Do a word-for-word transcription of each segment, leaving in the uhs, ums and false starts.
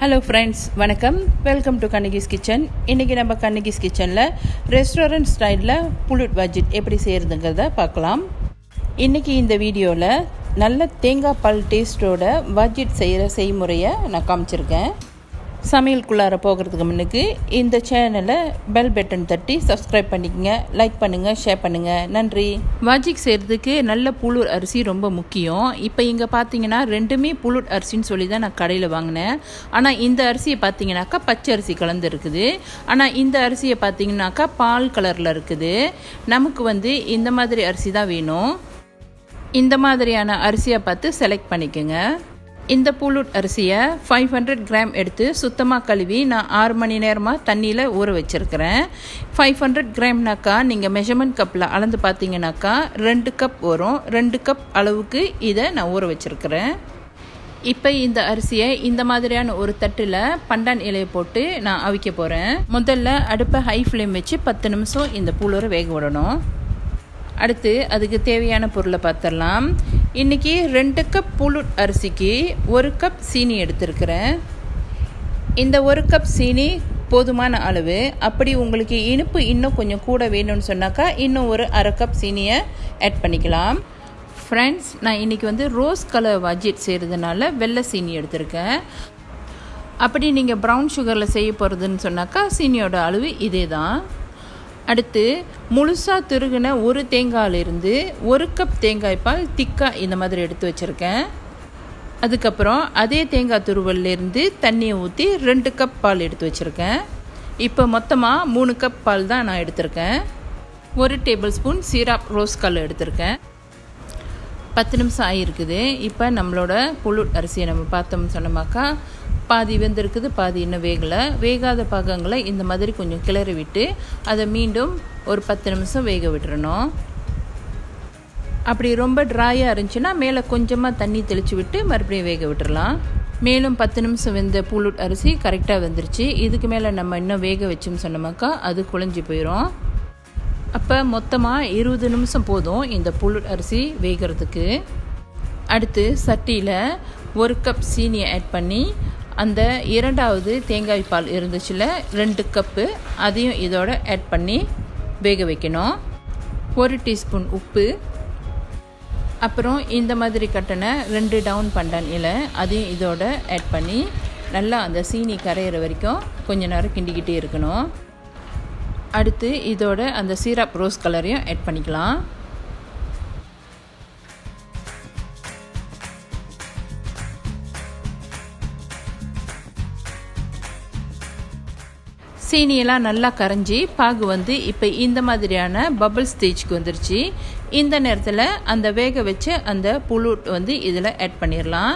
Hello friends, வணக்கம். Welcome to Kannigi's Kitchen. இன்னைக்கு நம்ம Kannigi's Kitchenல ரெஸ்டாரன்ட் ஸ்டைல்ல புலுட் வஜிக் எப்படி செய்யறதுங்கறத பார்க்கலாம். இன்னைக்கு இந்த வீடியோல நல்ல தேங்காய் பால் டேஸ்டோட வஜிக் செய்யற செய்முறையை நான் காமிச்சிருக்கேன். சமையலுக்குள்ளார போகிறதுக்கு முன்னுக்கு இந்த சேனலை பெல் பட்டன் தட்டி சப்ஸ்கிரைப் பண்ணிக்கங்க, லைக் பண்ணுங்கள், ஷேர் பண்ணுங்கள். நன்றி. வஜிக் செய்கிறதுக்கு நல்ல புலுட் அரிசி ரொம்ப முக்கியம். இப்போ இங்கே பார்த்தீங்கன்னா ரெண்டுமே புலுட் அரிசின்னு சொல்லி தான் நான் கடையில் வாங்கினேன். ஆனால் இந்த அரிசியை பார்த்தீங்கன்னாக்கா பச்சை அரிசி கலந்து இருக்குது. ஆனால் இந்த அரிசியை பார்த்தீங்கன்னாக்கா பால் கலரில் இருக்குது. நமக்கு வந்து இந்த மாதிரி அரிசி தான் வேணும். இந்த மாதிரியான அரிசியை பார்த்து செலக்ட் பண்ணிக்கோங்க. இந்த புலுட் அரிசியை ஃபைவ் ஹண்ட்ரட் கிராம் எடுத்து சுத்தமாக கழுவி நான் ஆறு மணி நேரமாக தண்ணியில் ஊற வச்சுருக்கிறேன். ஃபைவ் ஹண்ட்ரட் கிராம்னாக்கா நீங்கள் மெஷர்மெண்ட் கப்பில் அளந்து பார்த்தீங்கன்னாக்கா ரெண்டு கப் வரும். ரெண்டு கப் அளவுக்கு இதை நான் ஊற வச்சுருக்கிறேன். இப்போ இந்த அரிசியை இந்த மாதிரியான ஒரு தட்டில் பண்டான் இலையை போட்டு நான் அவிக்க போகிறேன். முதல்ல அடுப்பை ஹை ஃப்ளேம் வச்சு பத்து நிமிஷம் இந்த புலூரை வேக விடணும். அடுத்து அதுக்கு தேவையான பொருளை பார்த்துடலாம். இன்றைக்கி ரெண்டு கப் புலுட் அரிசிக்கு ஒரு கப் சீனி எடுத்துருக்கிறேன். இந்த ஒரு கப் சீனி போதுமான அளவு. அப்படி உங்களுக்கு இனிப்பு இன்னும் கொஞ்சம் கூட வேணும்னு சொன்னாக்கா இன்னும் ஒரு அரை கப் சீனியை ஆட் பண்ணிக்கலாம். ஃப்ரெண்ட்ஸ், நான் இன்றைக்கி வந்து ரோஸ் கலர் வஜிக் செய்கிறதுனால வெள்ளை சீனி எடுத்திருக்கேன். அப்படி நீங்கள் ப்ரௌன் சுகரில் செய்ய போகிறதுன்னு சொன்னாக்கா சீனியோட அளவு இதே தான். அடுத்து முழுசாக துருகின ஒரு தேங்காயிலிருந்து ஒரு கப் தேங்காய் பால் திக்காக இந்த மாதிரி எடுத்து வச்சுருக்கேன். அதுக்கப்புறம் அதே தேங்காய் துருவல்லேருந்து தண்ணியை ஊற்றி ரெண்டு கப் பால் எடுத்து வச்சுருக்கேன். இப்போ மொத்தமாக மூணு கப் பால் தான் நான் எடுத்திருக்கேன். ஒரு tablespoon syrup rose colour எடுத்திருக்கேன். பத்து நிமிஷம் ஆகிருக்குது. இப்போ நம்மளோட புலுட் அரிசியை நம்ம பார்த்தோம்னு சொன்னோமாக்கா பாதி வெந்திருக்குது, பாதி இன்னும் வேகலை. வேகாத பாகங்களை இந்த மாதிரி கொஞ்சம் கிளறி விட்டு அதை மீண்டும் ஒரு பத்து நிமிஷம் வேக விட்டுறணும். அப்படி ரொம்ப ட்ராயாக இருந்துச்சுன்னா மேலே கொஞ்சமாக தண்ணி தெளித்து விட்டு மறுபடியும் வேக விட்டுடலாம். மேலும் பத்து நிமிஷம் வெந்த புலுட் அரிசி கரெக்டாக வெந்துருச்சு. இதுக்கு மேலே நம்ம இன்னும் வேக வச்சோம்னு சொன்னோமாக்கா அது குழஞ்சி போயிடும். அப்போ மொத்தமாக இருபது நிமிஷம் போதும் இந்த புலுட் அரிசி வேகிறதுக்கு. அடுத்து சட்டியில் ஒரு கப் சீனியை ஆட் பண்ணி அந்த இரண்டாவது தேங்காய் பால் இருந்துச்சுல ரெண்டு கப்பு அதையும் இதோட ஆட் பண்ணி வேக வைக்கணும். ஒரு டீஸ்பூன் உப்பு, அப்புறம் இந்த மாதிரி கட்டின ரெண்டு டவுன் பண்டான் இலை அதையும் இதோட ஆட் பண்ணி நல்லா அந்த சீனி கரையிற வரைக்கும் கொஞ்ச நேரம் கிண்டிக்கிட்டே இருக்கணும். அடுத்து இதோட அந்த சீராப் ரோஸ் கலரையும் ஆட் பண்ணிக்கலாம். சீனியெல்லாம் நல்லா கரைஞ்சி பாகு வந்து இப்போ இந்த மாதிரியான பபிள் ஸ்டேஜ்க்கு வந்துருச்சு. இந்த நேரத்தில் அந்த வேக வச்சு அந்த புலுட் வந்து இதில் ஆட் பண்ணிடலாம்.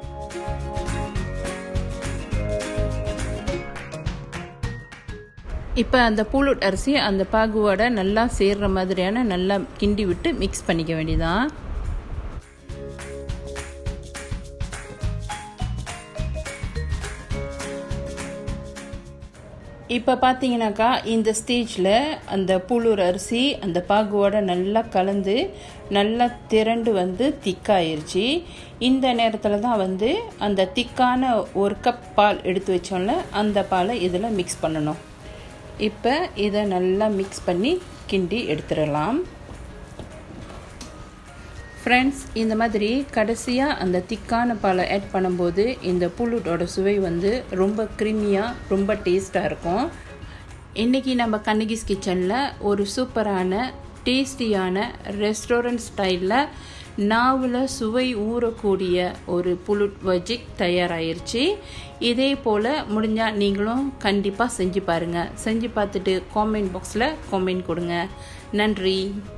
இப்போ அந்த புலுட் அரிசி அந்த பாகுவோட நல்லா சேர்ற மாதிரியான நல்லா கிண்டி விட்டு மிக்ஸ் பண்ணிக்க வேண்டியதான். இப்போ பார்த்தீங்கன்னாக்கா இந்த ஸ்டேஜில் அந்த புலுட் அரிசி அந்த பாகுவோட நல்லா கலந்து நல்லா திரண்டு வந்து திக்காயிருச்சு. இந்த நேரத்தில் தான் வந்து அந்த திக்கான ஒரு கப் பால் எடுத்து வச்சோம்ல அந்த பாலை இதில் மிக்ஸ் பண்ணணும். இப்போ இதை நல்லா மிக்ஸ் பண்ணி கிண்டி எடுத்துடலாம். ஃப்ரெண்ட்ஸ், இந்த மாதிரி கடைசியாக அந்த திக்கான பாலை ஆட் பண்ணும்போது இந்த புலுட்டோட சுவை வந்து ரொம்ப க்ரீமியாக ரொம்ப டேஸ்ட்டாக இருக்கும். இன்றைக்கி நம்ம கன்னிகிஸ் கிச்சனில் ஒரு சூப்பரான டேஸ்டியான ரெஸ்டாரண்ட் ஸ்டைலில் நாவில் சுவை ஊறக்கூடிய ஒரு புலுட் வஜிக் தயாராகிருச்சு. இதே போல் முடிஞ்சால் நீங்களும் கண்டிப்பாக செஞ்சு பாருங்கள். செஞ்சு பார்த்துட்டு காமெண்ட் பாக்ஸில் காமெண்ட் கொடுங்க. நன்றி.